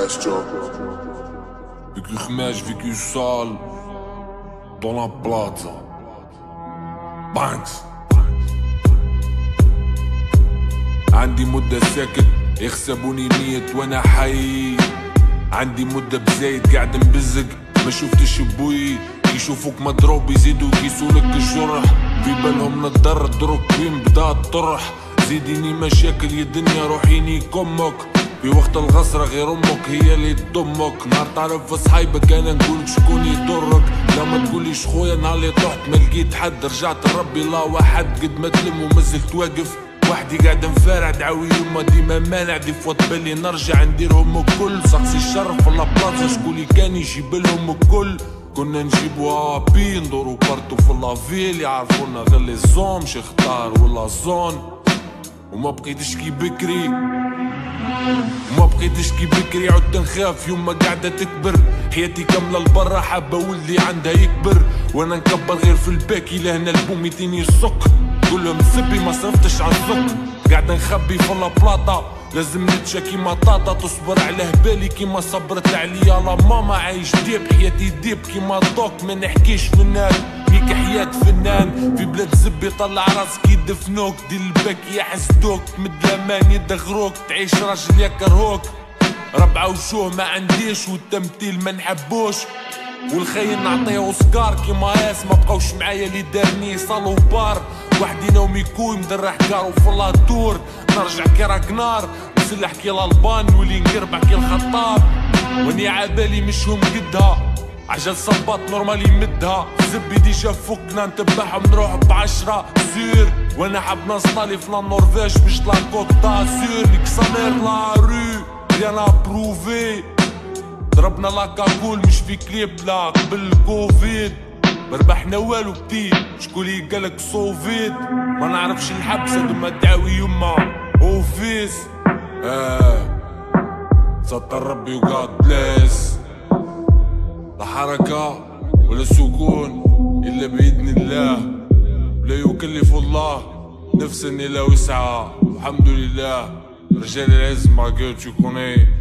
Vécu chmèche, vécu sale, dans la plaza. Banks. عندي مدة ساكت يحسبوني ميت وانا حي. عندي مدة بزايد قاعد نبزق ما شفتش بوي. يشوفوك مضروب يزيدوا يقيسولك الجرح. في بالهم نضر دروك وين بدا الطرح. زيديني مشاكل يا دنيا روحيني كمك. في وقت الغسرة غير امك هي اللي تضمك. نهار تعرف صحايبك انا نقولك شكون يضرك. لا ما تقوليش خويا نهار اللي طحت ما لقيت حد. رجعت لربي لا واحد قد ما تلم ومازلت واقف وحدي قاعد نفارع. دعوي يما ديما مانع دي فوت بالي نرجع نديرهم الكل. سقسي الشرف ولا بلاصة شكون كان يجيبلهم الكل. كنا نجيبو ابي ندورو بارتو في لافيل يعرفونا غير لي زون شي اختار ولا زون. وما بقيتش كي بكري عدت نخاف يوم ما قاعدة تكبر. حياتي كاملة لبرا حابة ولدي عندها يكبر. وانا نكبر غير في الباكي لهنا البوم يتيني السك. كلهم سبي ما صرفتش عالزك. قاعد نخبي في البلاطة لازم نتشا كيما طاطا. تصبر على هبالي كيما صبرت عليا لا ماما. عايش ديب حياتي ديب كيما دوك ما نحكيش فنان. ميك حياة فنان في بلاد زبي طلع راسك يدفنوك. دي الباكي يحسدوك مد الامان يدغروك. تعيش راجل يكرهوك. ربعة وشوه ما عنديش والتمثيل ما نحبوش. والخاين نعطيه اوسكار كيما ياس. ما بقاوش معايا اللي دارني صالو بار. وحدي نومي كوي مدرح كارو في لاتور. نرجع كي راكنار نسلح كي الالبان نولي نقربع كي الخطاب. واني عبالي مش هم قدها عجل صباط نورمال يمدها. زبي ديجا فكنا نتبعهم نروح ب10 سير. وانا حاب نصطالي في النرويج مش لا كوت دازور. نيك سامير لا رو ريان ابروفي. ضربنا لاكاكول مش في كليب لا قبل الكوفيد. مربحنا والو بتي شكولي قالك صوفيد. ما نعرفش الحبس هادو ما دعاوي يما اوفيس. سطر ربي وقعد بلاس. لا حركة ولا سكون إلا بإذن الله. لا يكلف الله نفسا إلا وسعها. الحمد لله رجال العز ما قلت يكوني